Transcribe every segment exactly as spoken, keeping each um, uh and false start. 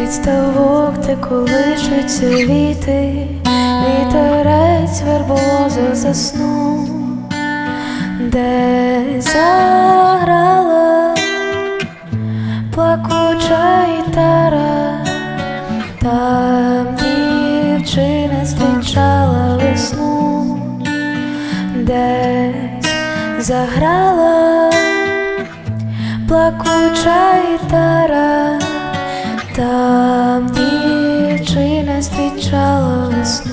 Від ставок, де колишуться віти, вітерець верболоза заснув, де заграла плакуча гітара, там дівчина зустрічала весну, десь заграла плакуча гітара, там дівчина зустрічала весну.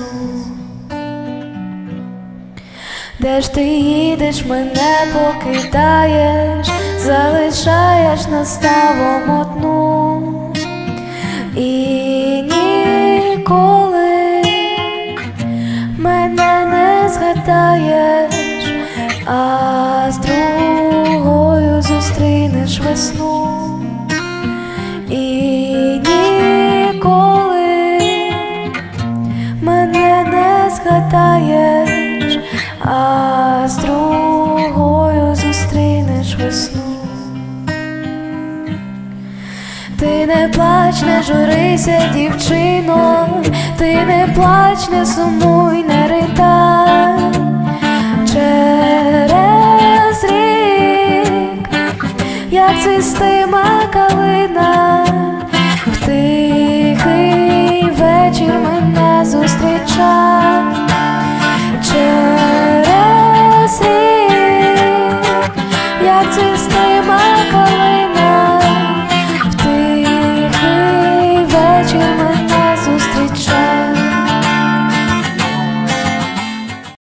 Де ж ти їдеш, мене покидаєш, залишаєш наставом одну, і ніколи мене не згадаєш, а з другою зустрінеш весну. І ніколи мене не згадаєш, а з другою зустрінеш весну. Ти не плач, не журися, дівчино, ти не плач, не сумуй, не ридай.